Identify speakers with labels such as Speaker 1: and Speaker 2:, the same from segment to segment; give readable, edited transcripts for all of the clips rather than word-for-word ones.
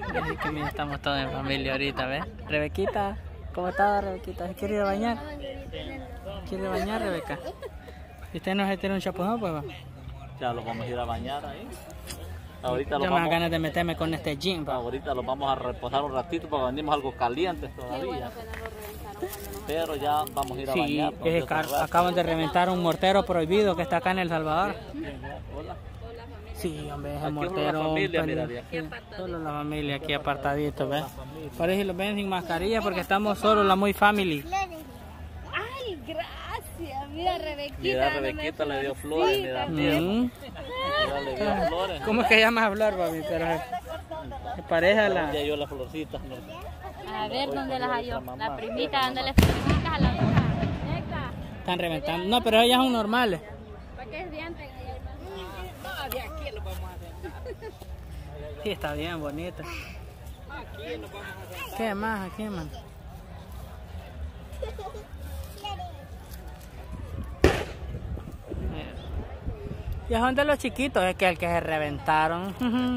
Speaker 1: Así que mira, estamos todos en familia ahorita, ¿ves? Rebequita, ¿cómo está Rebequita? ¿Se quiere ir a bañar? ¿Quiere bañar, Rebeca? ¿Y usted no se tiene un chapuzón, pues va?
Speaker 2: Ya los vamos a ir a bañar ahí. Ahorita
Speaker 1: Yo me da ganas de meterme con este jean, pa.
Speaker 2: Ahorita los vamos a reposar un ratito porque venimos algo calientes todavía. Pero ya vamos a ir a bañar.
Speaker 1: Sí, acaban de reventar un mortero prohibido que está acá en El Salvador.
Speaker 2: Hola.
Speaker 1: Sí, hombre, ese
Speaker 2: Aquí
Speaker 1: mortero.
Speaker 2: la familia, mira, de aquí.
Speaker 1: Solo la familia aquí apartadito, ¿ves? Parece que los ven sin mascarilla porque estamos solos, la muy family.
Speaker 3: Ay, gracias. Mira, Rebequita.
Speaker 2: Mira, Rebequita le dio flores, mira, mira, le dio flores.
Speaker 1: ¿Cómo es que llamas a hablar, papi? Pero se parece a la...
Speaker 2: Ya yo las florcitas.
Speaker 3: A ver dónde las halló. La primita dándole florcitas a la hija.
Speaker 1: Están reventando. No, pero ellas son normales.
Speaker 3: ¿Para qué es diente?
Speaker 4: No, de aquí lo vamos a hacer.
Speaker 1: Sí, está bien, bonita.
Speaker 4: Aquí lo vamos a hacer.
Speaker 1: ¿Qué más? ¿Qué más? Ya son de los chiquitos, es que el que se reventaron.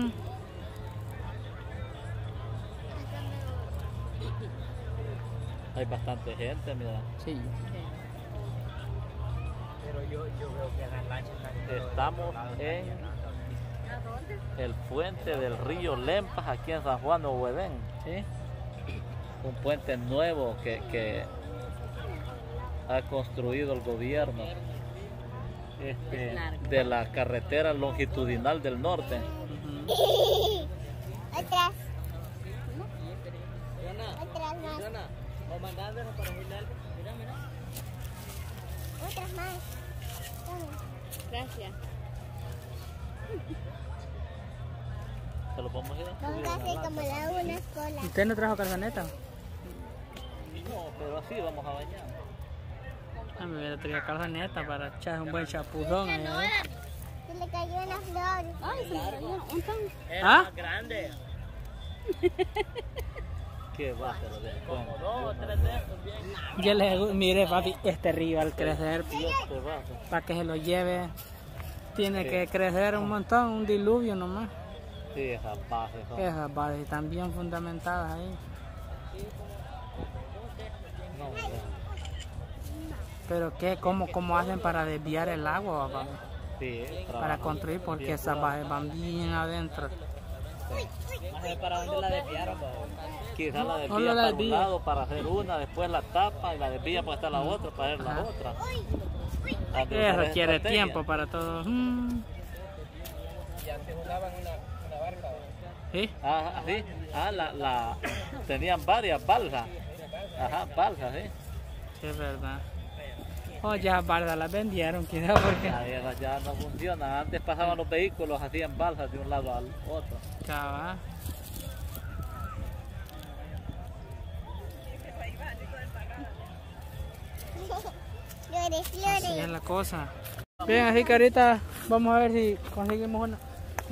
Speaker 2: Hay bastante gente, mira.
Speaker 1: Sí.
Speaker 4: Pero yo veo que las lanchas
Speaker 2: Estamos en el puente del río Lempas, aquí en San Juan de Huedén.
Speaker 1: ¿Sí?
Speaker 2: Un puente nuevo que ha construido el gobierno de la carretera longitudinal del norte.
Speaker 3: Atrás.
Speaker 4: Atrás más. O mandándolo para decirle algo. Mira, mira.
Speaker 3: Otras más. Gracias.
Speaker 2: Se lo podemos ir a subir
Speaker 3: Vamos a
Speaker 2: en la
Speaker 3: hacer
Speaker 2: lancha.
Speaker 3: como la una escuela.
Speaker 1: ¿Usted no trajo calzoneta?
Speaker 2: No, pero así vamos a bañar.
Speaker 1: Ah, me hubiera traído calzoneta para echar un buen chapuzón.
Speaker 3: Se le cayó una flor. Ay, se le cayó un montón.
Speaker 4: Es
Speaker 1: ¿Ah?
Speaker 4: más grande.
Speaker 2: ¿Qué va a hacer?
Speaker 4: Como 2 o 3 de esos, bien.
Speaker 1: Yo le digo, mire papi, este río al crecer,
Speaker 2: ¿Qué va a hacer?
Speaker 1: para que se lo lleve, tiene que crecer un montón, un diluvio nomás.
Speaker 2: Sí, esas bases son.
Speaker 1: Esas bases están bien fundamentadas ahí.
Speaker 2: No, mira.
Speaker 1: Pero ¿qué? ¿Cómo hacen para desviar el agua, papi?
Speaker 2: Sí,
Speaker 1: Para construir, porque esas bases van bien adentro.
Speaker 4: No sé para dónde la desviaron.
Speaker 2: Quizás la
Speaker 1: No
Speaker 2: desvía
Speaker 1: la
Speaker 2: para un
Speaker 1: desvía.
Speaker 2: lado para hacer una, después la tapa y la desvía para estar la otra, para hacer la
Speaker 1: Ajá.
Speaker 2: otra.
Speaker 1: Eso requiere tiempo para todo.
Speaker 4: Y antes jugaban una barca.
Speaker 1: ¿Sí?
Speaker 2: Ah, sí. Ah, tenían varias balsas. Ajá, balsas, sí.
Speaker 1: Sí, es verdad. Oh, ya bardas las vendieron, quizás porque...
Speaker 2: Ya no funciona. Antes pasaban los vehículos, hacían balsas de un lado al otro.
Speaker 1: Chava.
Speaker 3: Flores,
Speaker 1: Así
Speaker 3: flores.
Speaker 1: es la cosa. Bien, así que ahorita vamos a ver si conseguimos una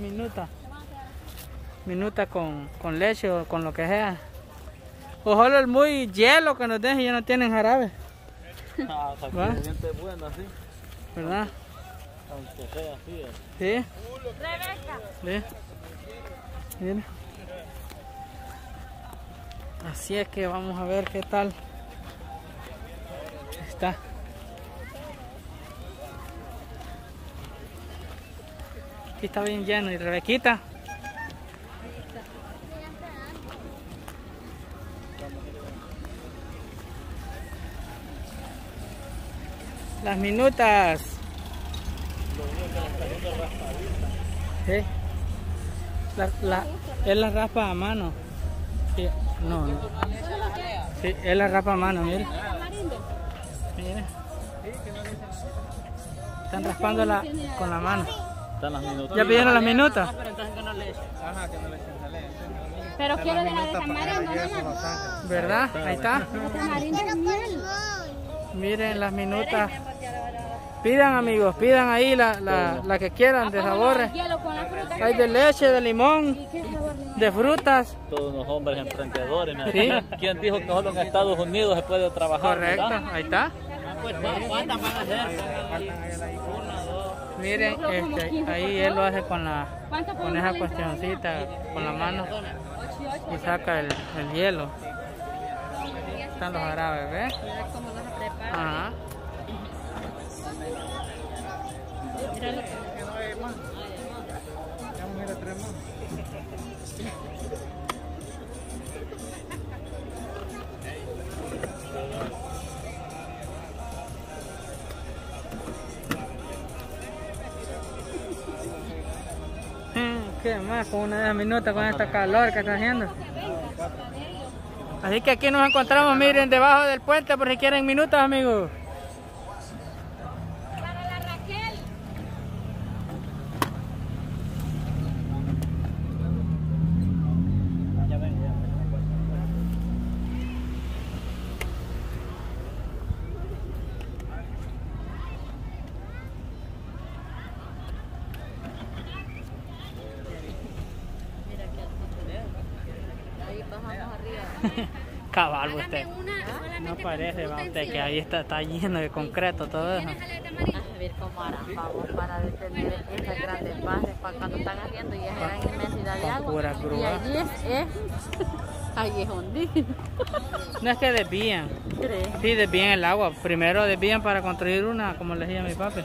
Speaker 1: minuta con leche o con lo que sea. Ojalá el muy hielo que nos den y ya no tienen jarabe,
Speaker 2: Ah, o sea, que
Speaker 1: ¿va?
Speaker 2: se siente bueno así,
Speaker 1: ¿verdad?
Speaker 2: aunque sea así.
Speaker 1: Sí.
Speaker 3: Rebeca.
Speaker 1: ¿Sí? Mira. Así es que vamos a ver qué tal está. Aquí está bien lleno. ¿Y Rebequita? Las minutas. Sí. Él la raspa a mano. Sí. No, no. Sí, él la rapa a mano, mire. Mire. Están raspándola con la mano.
Speaker 2: Están las minutas.
Speaker 1: ¿Ya pidieron las minutas?
Speaker 4: Pero entonces que no le echen. Ajá, que no le echen sale.
Speaker 3: Pero quiero dejar de tamarindo, mamá.
Speaker 1: ¿Verdad? Ahí está.
Speaker 3: Tamarindo es miel.
Speaker 1: Miren las minutas. Pidan, amigos, pidan ahí la que quieran de sabores.
Speaker 3: Hielo con la fruta.
Speaker 1: Hay de leche, de limón,
Speaker 3: ¿Qué sabor?
Speaker 1: de frutas.
Speaker 2: Todos unos hombres emprendedores. mira.
Speaker 1: Sí.
Speaker 2: ¿Quién dijo que solo en Estados Unidos se puede trabajar?
Speaker 1: Correcto,
Speaker 2: ¿verdad?
Speaker 1: ahí está.
Speaker 4: Pues, ¿cuántas van a hacer?
Speaker 1: Miren, ahí él lo hace con esa cuestioncita, con la mano. y saca el hielo. Están los jarabes, ¿ves?
Speaker 3: Mira cómo los prepara.
Speaker 1: Ajá.
Speaker 3: Mira lo que...
Speaker 1: ¿Qué más? Con una de las minutas con esta calor que está haciendo. Así que aquí nos encontramos, miren, debajo del puente por si quieren minutos, amigos.
Speaker 3: Para la Raquel. Ahí bajamos arriba.
Speaker 1: Cabal usted.
Speaker 3: Una,
Speaker 1: No parece, va usted, que ahí está lleno de concreto todo eso.
Speaker 3: A ver cómo harán, vamos, para detener esas grandes bases para cuando están haciendo y esa gran inmensidad de
Speaker 1: Con
Speaker 3: agua.
Speaker 1: pura
Speaker 3: Y
Speaker 1: grúa.
Speaker 3: allí ahí es hundido.
Speaker 1: No es que desvían.
Speaker 3: ¿Crees?
Speaker 1: Sí, desvían el agua. Primero desvían para construir una, como le decía mi papi.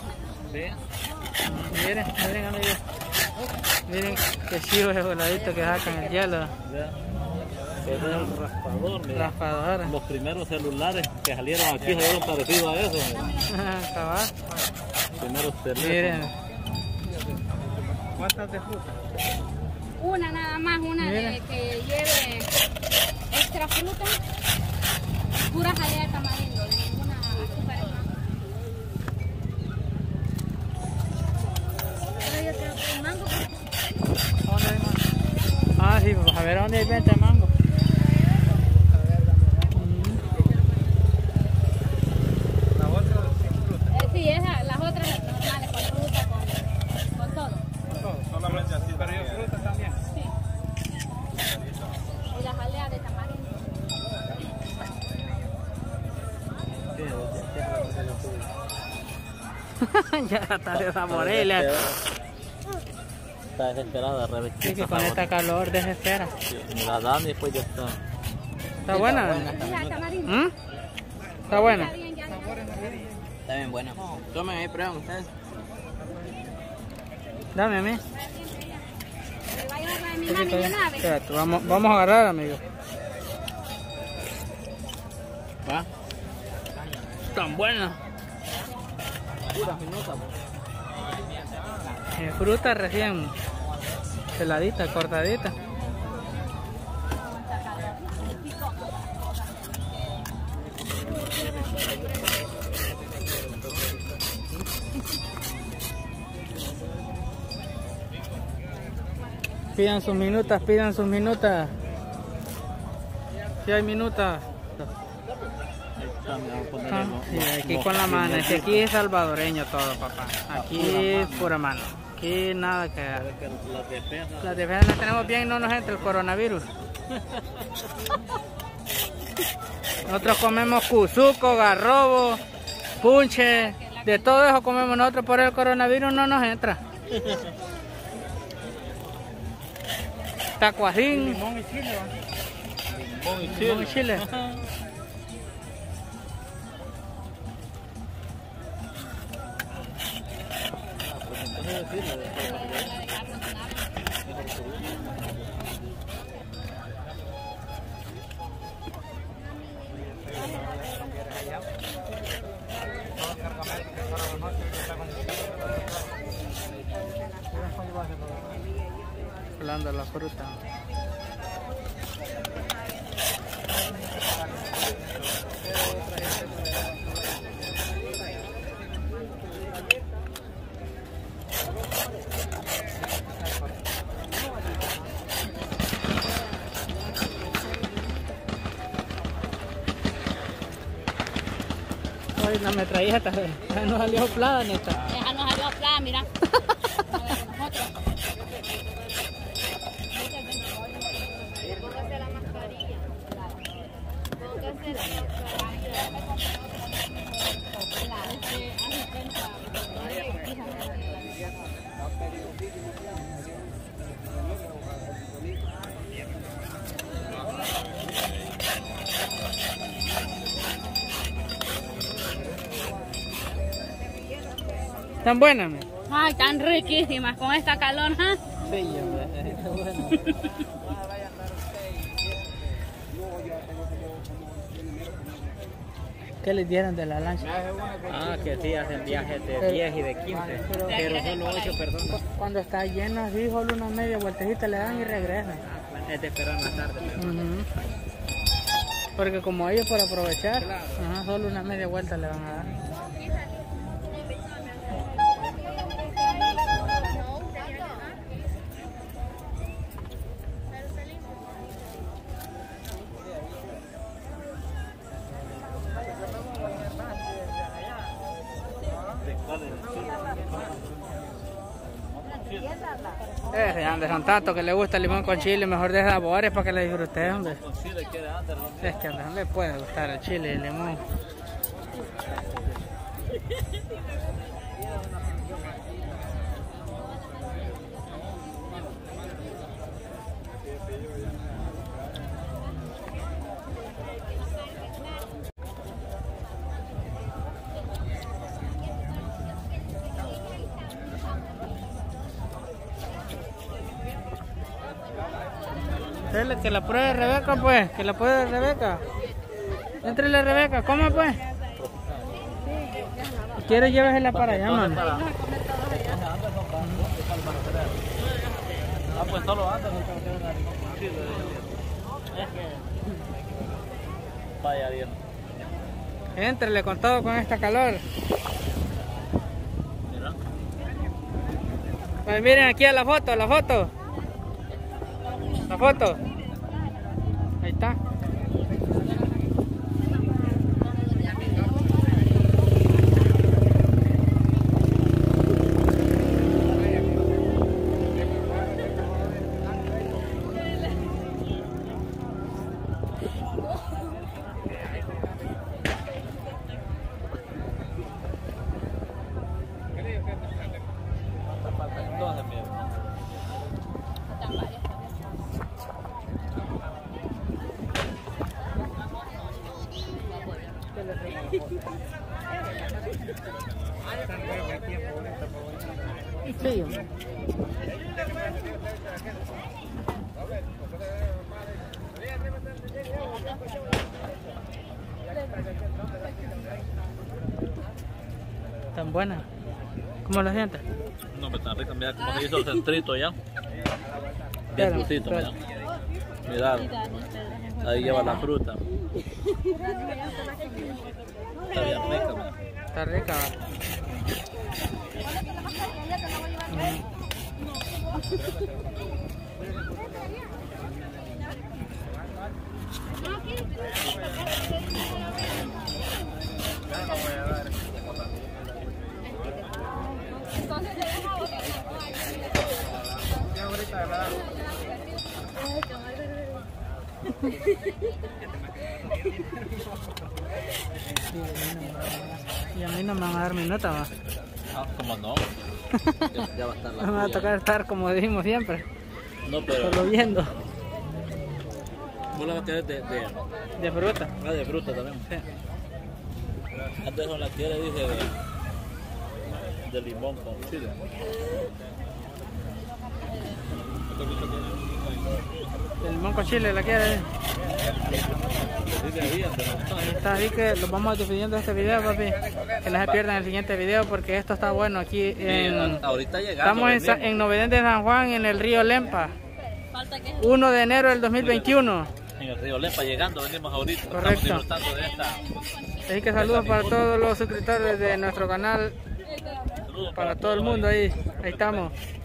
Speaker 1: Miren, miren amigos. Miren qué chivo ese voladito que sacan el hielo.
Speaker 2: Ese es el raspador, mira.
Speaker 1: Raspadora.
Speaker 2: Los primeros celulares que salieron aquí salieron parecidos a eso. Mira.
Speaker 1: Cabal.
Speaker 2: Primeros teléfonos.
Speaker 1: Miren. ¿Cuántas de fruta?
Speaker 3: Una nada más, una
Speaker 1: Mira.
Speaker 3: de que lleve extra fruta, pura jalea de tamarindo, de ninguna azúcar más. Pero yo creo que el mango.
Speaker 1: ¿Dónde hay mango? Ah, sí, pues a ver dónde hay venta de mango.
Speaker 3: Sí, esa, las otras normales, con fruta, con todo.
Speaker 4: Solamente así. Pero yo fruta también.
Speaker 3: Sí. Y la jalea de tamarindo.
Speaker 1: Ya está de esa morela.
Speaker 2: Está desesperada,
Speaker 1: Sí,
Speaker 2: Rebequita.
Speaker 1: que con esta calor desespera.
Speaker 2: Me la dan y después ya está.
Speaker 1: ¿Está buena?
Speaker 3: Esa de tamarindo.
Speaker 1: ¿Mm? ¿Está buena?
Speaker 3: Está bien, ya no.
Speaker 4: Está bien buena. Tomen ahí, prueben ustedes.
Speaker 1: Dame a mí.
Speaker 3: Le va a llevar la de mi
Speaker 1: Sí,
Speaker 3: mami
Speaker 1: está
Speaker 3: de
Speaker 1: bien.
Speaker 3: una vez.
Speaker 1: Espérate, vamos a agarrar, amigo.
Speaker 2: ¿Va?
Speaker 1: Tan buena.
Speaker 2: Puras minutas.
Speaker 1: Fruta recién peladita, cortadita. Pidan sus minutas, pidan sus minutas. Si hay minutas. Ah, sí, aquí con la mano, es que aquí es salvadoreño todo, papá. Aquí es pura mano. Aquí nada que dar. Las defensas las tenemos bien y no nos entra el coronavirus. Nosotros comemos cuzuco, garrobo, punche, de todo eso comemos nosotros, por el coronavirus no nos entra. Tacuajín, limón y chile. Limón y chile. Hablando de la fruta. Hoy la metralleta, no salió plada, neta.
Speaker 3: Esa no salió plana, mira. Póngase la mascarilla. Póngase la mascarilla.
Speaker 1: ¿Tan buenas, me?
Speaker 3: Ay, tan riquísimas con esta calor, ¿ah?
Speaker 1: Sí, hombre, está bueno. ¿Qué les dieron de la lancha?
Speaker 4: Ah, que sí, hacen viajes de 10 y de 15. Pero solo 8 personas.
Speaker 1: Cuando está lleno así, solo una media vueltecita le dan y regresan.
Speaker 4: Es de esperar más tarde.
Speaker 1: Ujú. Porque como ellos por aprovechar, ajá, solo una media vuelta le van a dar. Son tanto que le gusta el limón con chile, mejor de sabores para que le disfrute, hombre.
Speaker 2: Con chile quiere antes, ¿no?
Speaker 1: Es que no le puede gustar el chile y el limón. Dele, que la pruebe Rebeca, pues, que la pruebe Rebeca. Éntrele Rebeca, coma pues. Si quiere llévesela para allá, mano.
Speaker 2: Ah, pues solo antes. Vaya bien.
Speaker 1: Éntrele con todo con esta calor.
Speaker 2: Mira.
Speaker 1: Pues miren aquí a la foto, la foto. La foto. Ahí está. Sí. Tan buena. ¿Cómo lo sientes?
Speaker 2: No, me está rica, mira cómo se hizo el centrito ya. Bien
Speaker 1: Pero,
Speaker 2: dulcito, mira. Mira, ahí lleva la fruta. Está bien rica, mira.
Speaker 1: Está rica. Y a mí no me van a dar mi nota, va.
Speaker 2: Ah, ¿cómo no? Ya va a estar la
Speaker 1: Me va a tocar estar como dijimos siempre,
Speaker 2: No, pero
Speaker 1: solo viendo.
Speaker 2: vos la vas a querer
Speaker 1: De fruta.
Speaker 2: Ah, de fruta también.
Speaker 1: Sí.
Speaker 2: Antes no la quiere, dije, de limón con chile.
Speaker 1: El limón con chile, ¿la quiere? Ahí está, así que los vamos dividiendo este video, papi. Que no se pierdan el siguiente video porque esto está bueno aquí en...
Speaker 2: Ahorita llegamos.
Speaker 1: Estamos en Novedén de San Juan, en el río Lempa. 1 de enero del 2021.
Speaker 2: En el río Lempa llegando, venimos ahorita.
Speaker 1: Correcto.
Speaker 2: Estamos disfrutando de esta.
Speaker 1: Así que saludos para todos los suscriptores de nuestro canal. Para todo el mundo ahí. Ahí estamos.